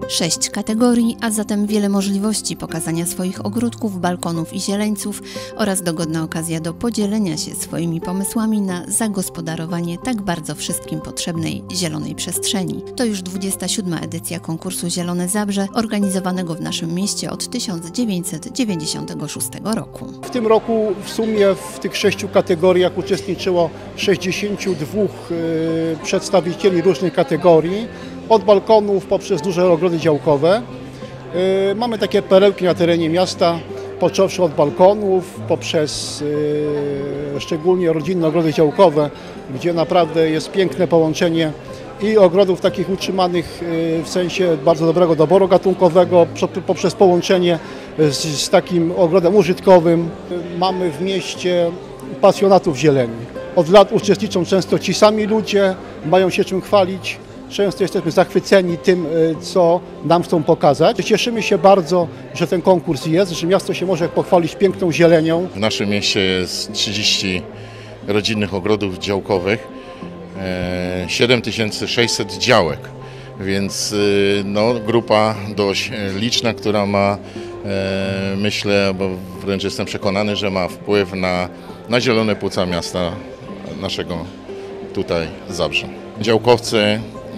6 kategorii, a zatem wiele możliwości pokazania swoich ogródków, balkonów i zieleńców oraz dogodna okazja do podzielenia się swoimi pomysłami na zagospodarowanie tak bardzo wszystkim potrzebnej zielonej przestrzeni. To już 27. edycja konkursu Zielone Zabrze, organizowanego w naszym mieście od 1996 roku. W tym roku w sumie w tych 6 kategoriach uczestniczyło 62 przedstawicieli różnych kategorii, od balkonów poprzez duże ogrody działkowe. Mamy takie perełki na terenie miasta, począwszy od balkonów, poprzez szczególnie rodzinne ogrody działkowe, gdzie naprawdę jest piękne połączenie i ogrodów takich utrzymanych w sensie bardzo dobrego doboru gatunkowego, poprzez połączenie z takim ogrodem użytkowym. Mamy w mieście pasjonatów zieleni. Od lat uczestniczą często ci sami ludzie, mają się czym chwalić. Często jesteśmy zachwyceni tym, co nam chcą pokazać. Cieszymy się bardzo, że ten konkurs jest, że miasto się może pochwalić piękną zielenią. W naszym mieście jest 30 rodzinnych ogrodów działkowych, 7600 działek, więc no, grupa dość liczna, która ma, myślę, bo wręcz jestem przekonany, że ma wpływ na zielone płuca miasta naszego tutaj Zabrza. Działkowcy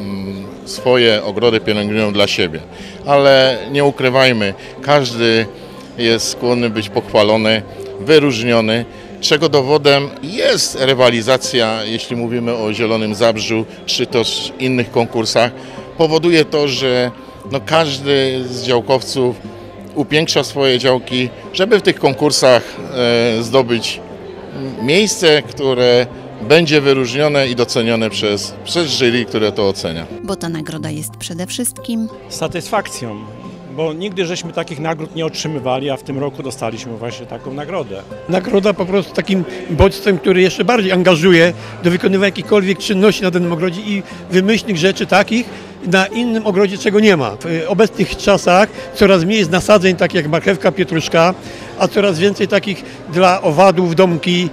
swoje ogrody pielęgnują dla siebie, ale nie ukrywajmy, każdy jest skłonny być pochwalony, wyróżniony, czego dowodem jest rywalizacja, jeśli mówimy o Zielonym Zabrzu, czy też innych konkursach. Powoduje to, że no, każdy z działkowców upiększa swoje działki, żeby w tych konkursach zdobyć miejsce, które będzie wyróżnione i docenione przez jury, które to ocenia. Bo ta nagroda jest przede wszystkim satysfakcją, bo nigdy żeśmy takich nagród nie otrzymywali, a w tym roku dostaliśmy właśnie taką nagrodę. Nagroda po prostu takim bodźcem, który jeszcze bardziej angażuje do wykonywania jakichkolwiek czynności na danym ogrodzie i wymyślnych rzeczy takich na innym ogrodzie, czego nie ma. W obecnych czasach coraz mniej jest nasadzeń takich jak marchewka, pietruszka, a coraz więcej takich dla owadów, domki,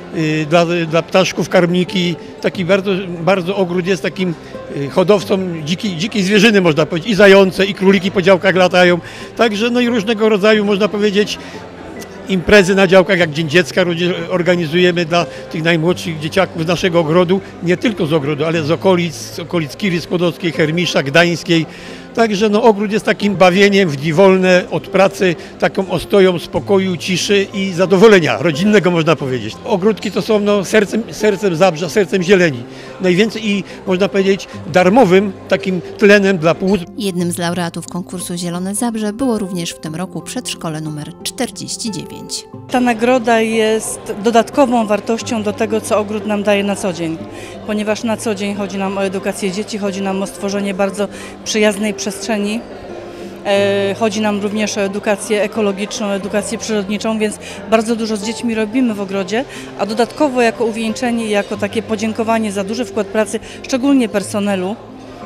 dla ptaszków karmniki. Taki bardzo ogród jest takim hodowcą dzikiej zwierzyny, można powiedzieć. I zające, i króliki po działkach latają. Także no i różnego rodzaju, można powiedzieć, imprezy na działkach, jak Dzień Dziecka organizujemy dla tych najmłodszych dzieciaków z naszego ogrodu. Nie tylko z ogrodu, ale z okolic Kiry Skłodowskiej, Hermisza, Gdańskiej. Także no, ogród jest takim bawieniem w dni wolne od pracy, taką ostoją spokoju, ciszy i zadowolenia rodzinnego, można powiedzieć. Ogródki to są no, sercem Zabrza, sercem zieleni. Najwięcej i można powiedzieć darmowym takim tlenem dla płuc. Jednym z laureatów konkursu Zielone Zabrze było również w tym roku przedszkole numer 49. Ta nagroda jest dodatkową wartością do tego, co ogród nam daje na co dzień, ponieważ na co dzień chodzi nam o edukację dzieci, chodzi nam o stworzenie bardzo przyjaznej przestrzeni, chodzi nam również o edukację ekologiczną, edukację przyrodniczą, więc bardzo dużo z dziećmi robimy w ogrodzie, a dodatkowo jako uwieńczenie, jako takie podziękowanie za duży wkład pracy, szczególnie personelu,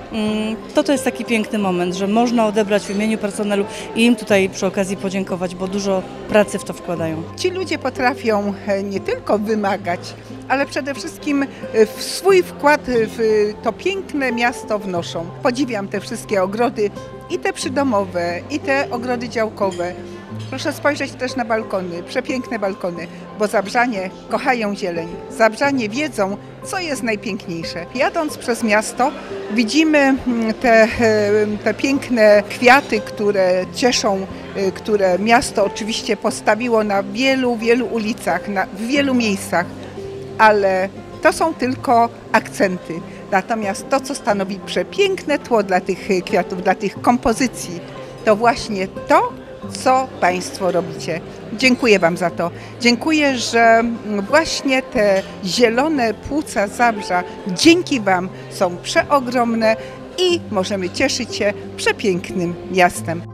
to jest taki piękny moment, że można odebrać w imieniu personelu i im tutaj przy okazji podziękować, bo dużo pracy w to wkładają. Ci ludzie potrafią nie tylko wymagać, ale przede wszystkim swój wkład w to piękne miasto wnoszą. Podziwiam te wszystkie ogrody, i te przydomowe, i te ogrody działkowe. Proszę spojrzeć też na balkony, przepiękne balkony, bo Zabrzanie kochają zieleń. Zabrzanie wiedzą, co jest najpiękniejsze. Jadąc przez miasto widzimy te piękne kwiaty, które cieszą, które miasto oczywiście postawiło na wielu ulicach, w wielu miejscach, ale to są tylko akcenty. Natomiast to, co stanowi przepiękne tło dla tych kwiatów, dla tych kompozycji, to właśnie to, co Państwo robicie. Dziękuję Wam za to. Dziękuję, że właśnie te zielone płuca Zabrza dzięki Wam są przeogromne i możemy cieszyć się przepięknym miastem.